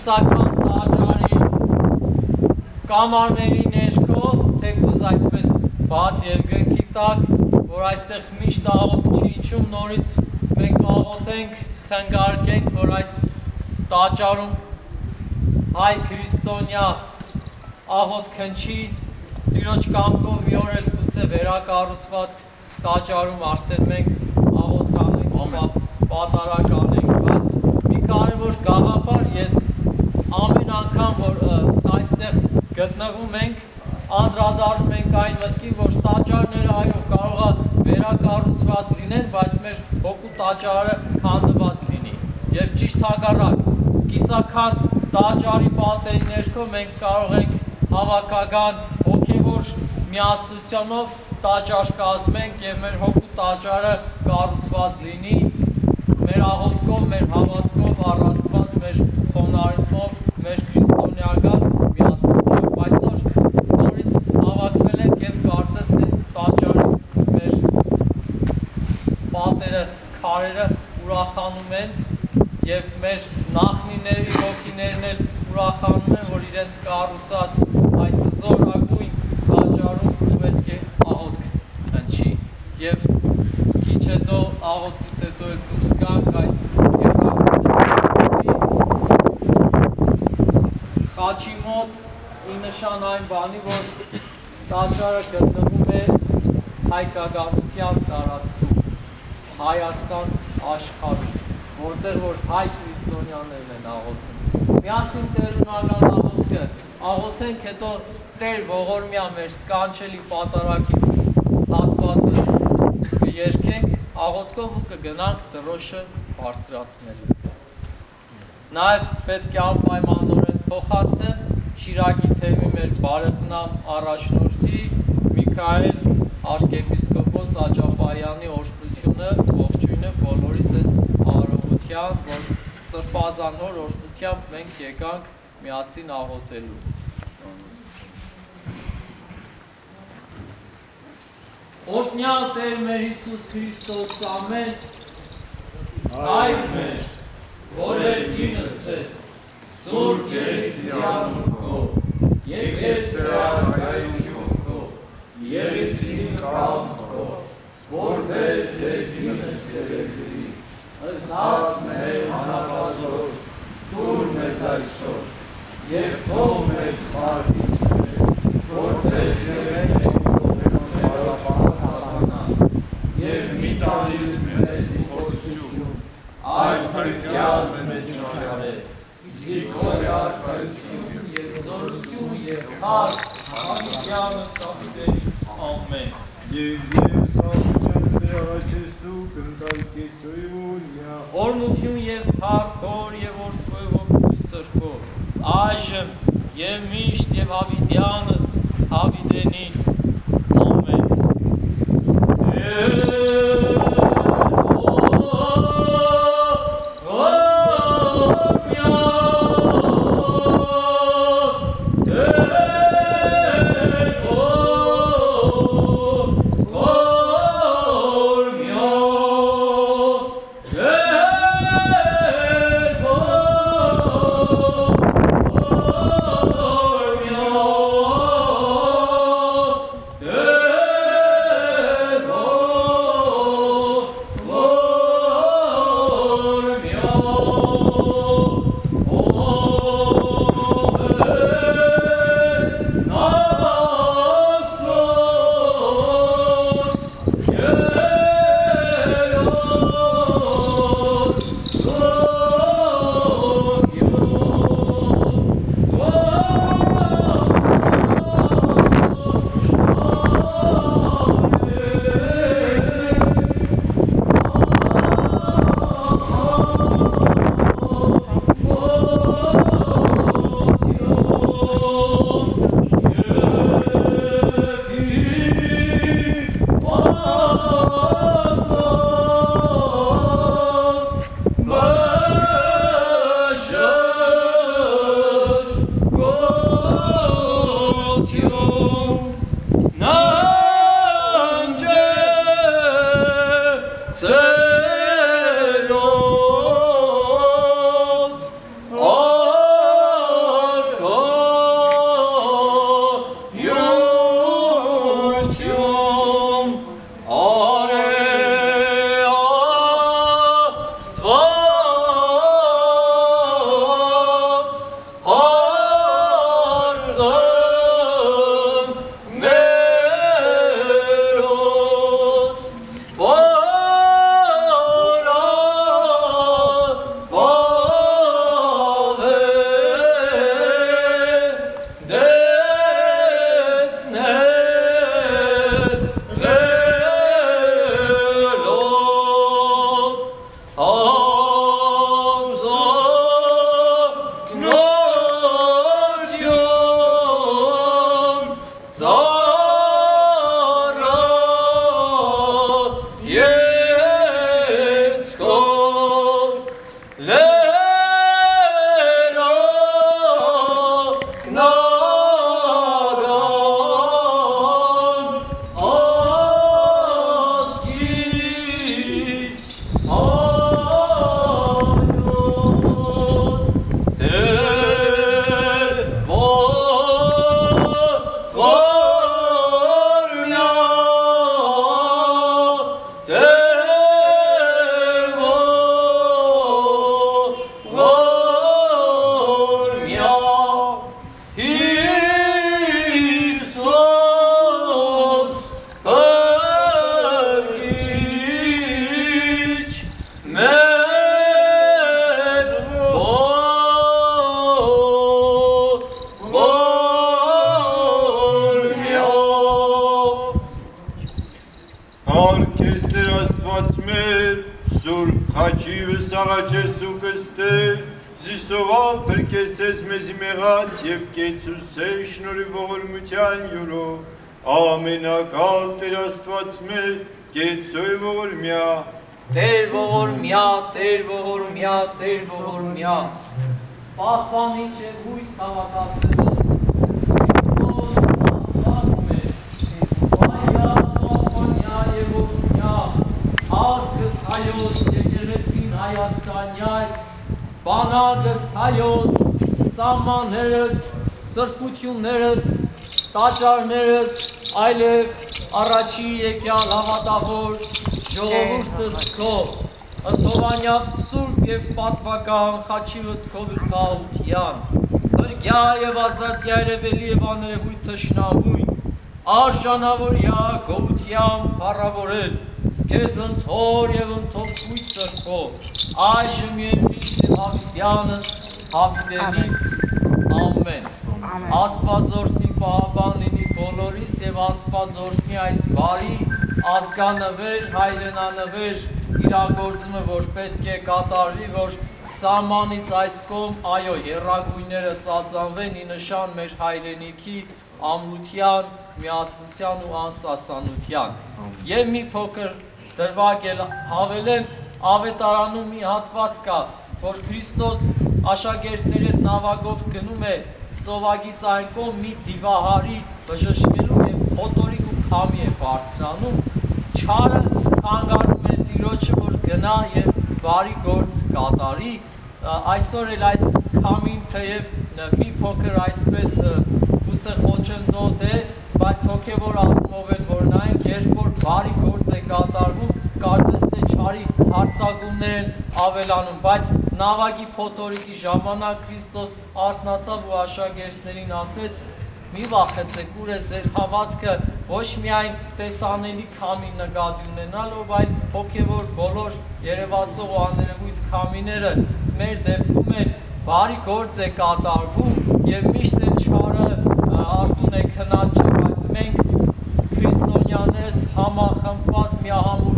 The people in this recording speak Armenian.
կիսական տաճարի կամարների ներքո, թեկուզ այսպես բաց երկնքի տակ, որ այստեղ միշտ աղոթք չի իջում, նորից մենք աղոթենք, խնգարկենք, որ այս տաճարում հայ քրիստոնյա աղոթք հնչի, Տիրոջ կամքով մի օր էլ գուցե վերակառուցված տաճարում արդեն մենք աղոթք անենք, պատարակ անենք, բայց մի կարևոր գաղափար ես ամեն անգամ, որ այստեղ գտնվում ենք, անդրադառնում ենք այն մտքի, որ տաճարները այո կարող է վերակառուցված լինեն, բայց մեր հոգու տաճարը քանդված լինի։ Եվ ճիշտ հակառակ, կիսական տաճարի պատերի ներքո մենք կարող ենք հավաքական հոգևոր միասնությունով տաճար կազմենք եւ մեր հոգու տաճարը կառուցված լինի մեր աղոթքով, մեր հավատքով, առաստված մեր խոնարհումով, մեր քրիստոնեական միասնությամբ։ Այսօր նորից հավաքվել ենք եւ կարծես թե տաճարի մեր պատերը, քարերը ուրախանում են եւ մեր նախնիների հոգիներն էլ ուրախանում են, որ իրենց կառուցած այս զորագույն տաճարում պետք է աղոթք հնչի եւ քիչ հետո աղոթքից հետո էլ դուրս գանք այս խաչի մոտ ի նշան այն բանի, որ տաճարը գտնվում է հայկականության տարածքում Հայաստան աշխարհում, որտեղ որ հայ քրիստոնյաներն են աղոթում։ Միասին տերունական աղոթքը աղոթենք, հետո Տեր ողորմյա մեր սկանչելի պատարակից հատվածը կերքենք, աղոթքով ու կգնանք Տիրոջը բարձրացնելու։ Նաև պետք է անպայմանորեն փոխանցեմ Շիրակի թեմի մեր բարեխնամ առաջնորդի Միքայել arczepiskopos Աջապայանի օրհնությունը, ողջույնը բոլորիս էս արարողության, որ սրբազանոր օրհնությամբ մենք եկանք միասին աղոթելու։ Օրհնյալ Տեր մեր Հիսուս Քրիստոս, ամեն այր մեր, որ երկինս ես, սուրբ գերեցիան քո, եկես սրակայություն քո, եղեցին կամքո, որպես երկինս կերեգրի, ըսած մեր հանապազոր, դուր մեզ այսօր, և թող մեզ խարդիս մեր, որպես եղենք և մի տանջիս մեզ իվործություն, այլ պրկյալ մեզ ճարե, զիկորյար կայություն և զորություն և հատ, համիկյանը սաղտերից ամեն։ Եվ սաղտերից դերավաչես դու կնդալկեցոյուն օրնություն և պարքոր և որդքով ոգույ սրքով, այժմ և միշտ և հավիդյանս հավիդենից ամեն։ Եվ կեցուսե շնորի ողորմության յուրով ամենակալ Տեր Աստված մեր կեցոյ ողորմյա Տեր ողորմյա, Տեր ողորմյա, Տեր ողորմյա Պահպանիչ է հույս հավատացելով Քրիստոս Աստված մեր Վայրա պահպանյա եւ ողորմյա ազգս հայոց եկեղեցին Հայաստանյաց բանագս հայոց Սամաններս, սրբություններս, տաճարներս, այլև առաջի եկյալ հավատավոր ժողովուրդս քո, ընթովանյապ սուրբ և պատվական խաչիվըտ քո վիխաղության, հրգյա և ազատ երևելի և աներևույթ թշնավույն, արժանավորյա գողության պարավորել, սկեզ ընթոր և ընթոքույթ սրբո, այժմ և միշտ հավիդյանս, Հավիտենից, ամեն, աստվածորդնի պահաբան լինի բոլորիս և աստվածորդնի այս բարի ազգանվեր, հայրենանվեր իրագործումը, որ պետք է կատարվի, որ սամանից այս կողմ, այո, եռագույները ծածանվեն ի նշան մեր հայրենիքի ամրության, միասնության ու անսասանության։ Եվ մի փոքր դրվագել հավելեմ, ավետարանում մի հատված կա, որ Քրիստոս աշակերտների հետ նավակով գնում է ծովագից այն կողմ մի դիվահարի բժշկելու և փոթորիկ ու քամի է բարձրանում, չարը խանգարում է տիրոջը, որ գնա և բարի գործ կատարի, այսօր էլ այս քամին թեև մի փոքր այսպես գուցե խոչընդոտ է, բայց հոգևոր առումով էլ որ նայենք, երբ որ բարի գործ է կատարվում, կարծես թե չարի հարձակումներ են ավելանում, բայց նավակի փոթորիկի ժամանակ Քրիստոս արթնացավ ու աշակերտներին ասեց. մի վախեցեք, ուր է ձեր հավատքը ոչ միայն տեսանելի քամի նկատի ունենալով, այլ հոգևոր բոլոր երևացող ու աներևույթ քամիները մեր դեպքում են բարի գործ է կատարվում եւ միշտ էլ չարը արտուն է քնած, բայց մենք քրիստոնյաներս համախմբված միահամուռ